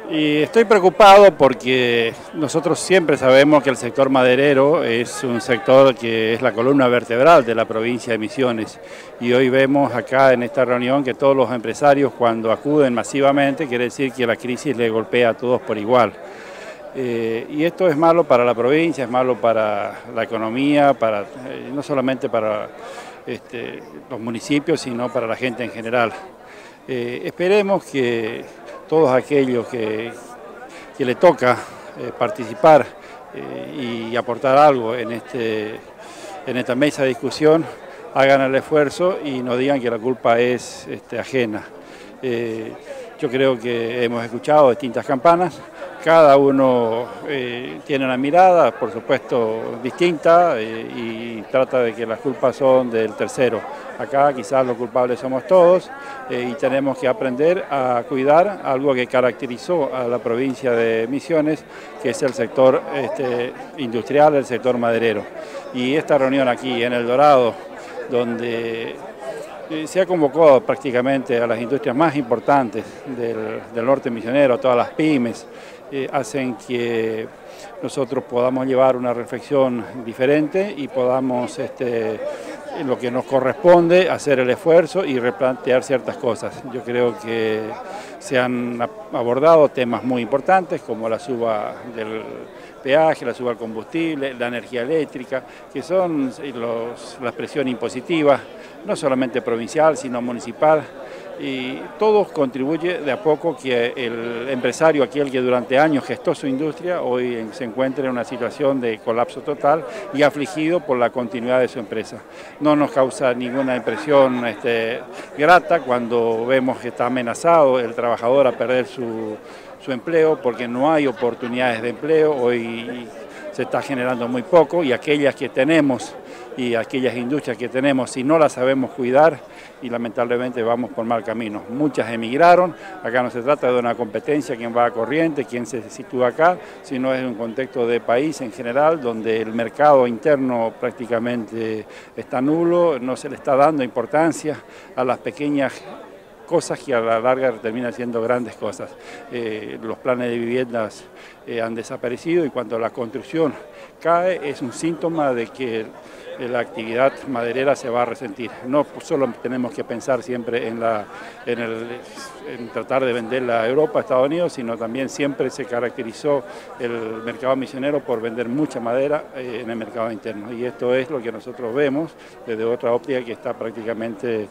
Y estoy preocupado porque nosotros siempre sabemos que el sector maderero es un sector que es la columna vertebral de la provincia de Misiones. Y hoy vemos acá en esta reunión que todos los empresarios cuando acuden masivamente quiere decir que la crisis le golpea a todos por igual. Y esto es malo para la provincia, es malo para la economía, no solamente para los municipios, sino para la gente en general. Esperemos que todos aquellos que le toca participar y aportar algo en esta mesa de discusión hagan el esfuerzo y no digan que la culpa es ajena. Yo creo que hemos escuchado distintas campanas, cada uno tiene una mirada, por supuesto, distinta y trata de que las culpas son del tercero. Acá quizás los culpables somos todos y tenemos que aprender a cuidar algo que caracterizó a la provincia de Misiones, que es el sector industrial, el sector maderero. Y esta reunión aquí en El Dorado, donde se ha convocado prácticamente a las industrias más importantes del norte misionero, a todas las pymes, hacen que nosotros podamos llevar una reflexión diferente y podamos, en lo que nos corresponde, hacer el esfuerzo y replantear ciertas cosas. Yo creo que se han abordado temas muy importantes como la suba del peaje, la suba del combustible, la energía eléctrica, que son la presión impositiva, no solamente provincial, sino municipal, y todo contribuye de a poco que el empresario, aquel que durante años gestó su industria, hoy se encuentre en una situación de colapso total y afligido por la continuidad de su empresa. No nos causa ninguna impresión grata cuando vemos que está amenazado el trabajador a perder su empleo porque no hay oportunidades de empleo, hoy se está generando muy poco y aquellas que tenemos y aquellas industrias que tenemos, si no las sabemos cuidar, y lamentablemente vamos por mal camino. Muchas emigraron, acá no se trata de una competencia, quién va a corriente, quién se sitúa acá, sino es un contexto de país en general, donde el mercado interno prácticamente está nulo, no se le está dando importancia a las pequeñas cosas que a la larga terminan siendo grandes cosas. Los planes de viviendas han desaparecido y cuando la construcción cae es un síntoma de que la actividad maderera se va a resentir. No solo tenemos que pensar siempre en tratar de venderla a Europa, a Estados Unidos, sino también siempre se caracterizó el mercado misionero por vender mucha madera en el mercado interno. Y esto es lo que nosotros vemos desde otra óptica que está prácticamente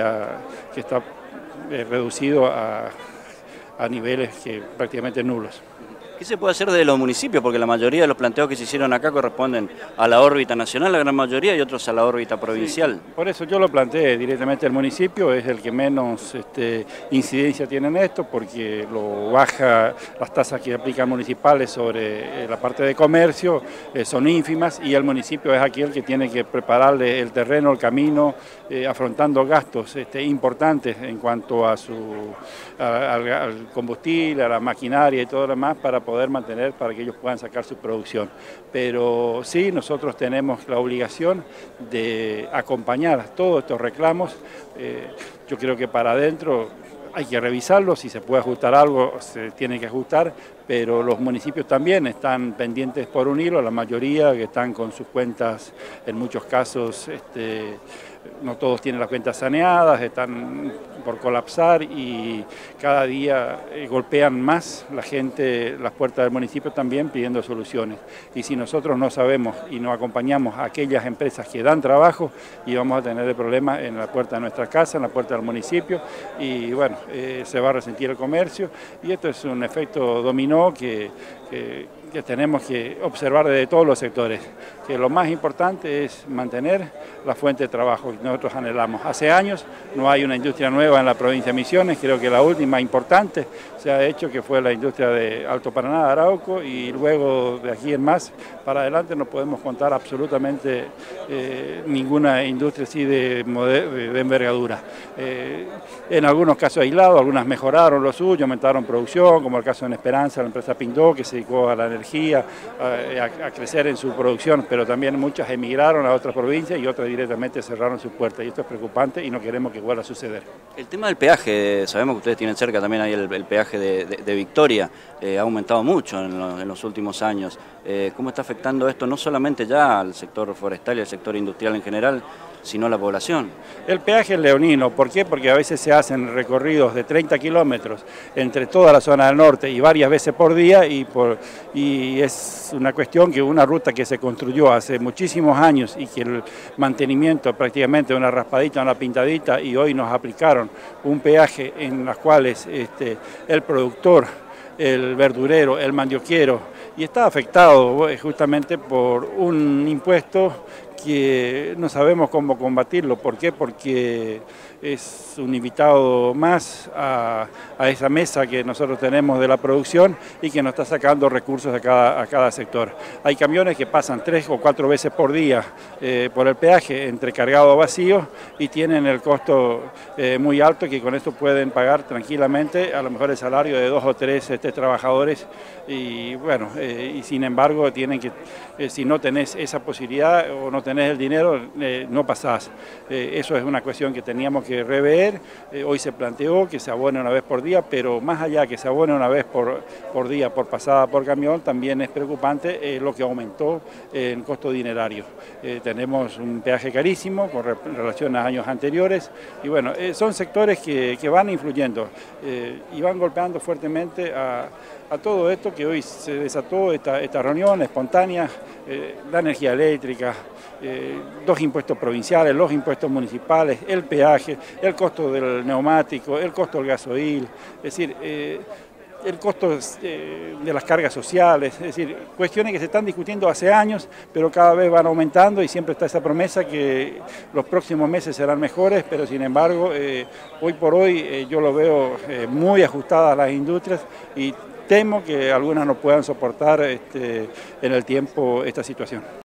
reducido a niveles prácticamente nulos. ¿Qué se puede hacer de los municipios? Porque la mayoría de los planteos que se hicieron acá corresponden a la órbita nacional, la gran mayoría, y otros a la órbita provincial. Sí, por eso yo lo planteé directamente al municipio, es el que menos incidencia tiene en esto, porque lo baja las tasas que aplican municipales sobre la parte de comercio, son ínfimas, y el municipio es aquel que tiene que prepararle el terreno, el camino, afrontando gastos importantes en cuanto a al combustible, a la maquinaria y todo lo demás para poder mantener, para que ellos puedan sacar su producción. Pero sí, nosotros tenemos la obligación de acompañar todos estos reclamos. Yo creo que para adentro hay que revisarlo, si se puede ajustar algo, se tiene que ajustar, pero los municipios también están pendientes por un hilo, la mayoría que están con sus cuentas, en muchos casos, no todos tienen las cuentas saneadas, están por colapsar y cada día golpean más la gente las puertas del municipio también pidiendo soluciones. Y si nosotros no sabemos y no acompañamos a aquellas empresas que dan trabajo, y vamos a tener el problema en la puerta de nuestra casa, en la puerta del municipio, y bueno, se va a resentir el comercio, y esto es un efecto dominó que tenemos que observar desde todos los sectores, que lo más importante es mantener la fuente de trabajo que nosotros anhelamos. Hace años no hay una industria nueva en la provincia de Misiones, creo que la última importante se ha hecho que fue la industria de Alto Paraná, de Arauco, y luego de aquí en más, para adelante no podemos contar absolutamente ninguna industria así de envergadura. En algunos casos aislados, algunas mejoraron lo suyo, aumentaron producción, como el caso de Esperanza, la empresa Pindó, que se dedicó a la energía, a crecer en su producción, pero también muchas emigraron a otras provincias y otras directamente cerraron sus puertas. Y esto es preocupante y no queremos que vuelva a suceder. El tema del peaje, sabemos que ustedes tienen cerca también ahí el peaje de Victoria, ha aumentado mucho en los últimos años. ¿Cómo está afectando esto no solamente ya al sector forestal y al sector industrial en general, sino a la población? El peaje es leonino, ¿por qué? Porque a veces se hacen recorridos de 30 kilómetros entre toda la zona del norte y varias veces por día y es una cuestión que una ruta que se construyó hace muchísimos años y que el mantenimiento prácticamente una raspadita, una pintadita y hoy nos aplicaron un peaje en las cuales el productor, el verdurero, el mandioquero y está afectado justamente por un impuesto que no sabemos cómo combatirlo. ¿Por qué? Porque es un invitado más a esa mesa que nosotros tenemos de la producción y que nos está sacando recursos a cada sector. Hay camiones que pasan 3 o 4 veces por día por el peaje entre cargado o vacío y tienen el costo muy alto, que con esto pueden pagar tranquilamente a lo mejor el salario de 2 o 3 trabajadores y bueno, y sin embargo tienen que, si no tenés esa posibilidad o no tenés el dinero, no pasás. Eso es una cuestión que teníamos que rever. Hoy se planteó que se abone una vez por día, pero más allá que se abone una vez por día, por pasada por camión, también es preocupante lo que aumentó en costo dinerario. Tenemos un peaje carísimo con relación a años anteriores y bueno, son sectores que van influyendo y van golpeando fuertemente a todo esto que hoy se desató, esta reunión espontánea, la energía eléctrica, los impuestos provinciales, los impuestos municipales, el peaje, el costo del neumático, el costo del gasoil, es decir, el costo de las cargas sociales, es decir, cuestiones que se están discutiendo hace años, pero cada vez van aumentando y siempre está esa promesa que los próximos meses serán mejores, pero sin embargo, hoy por hoy yo lo veo muy ajustadas las industrias y temo que algunas no puedan soportar en el tiempo esta situación.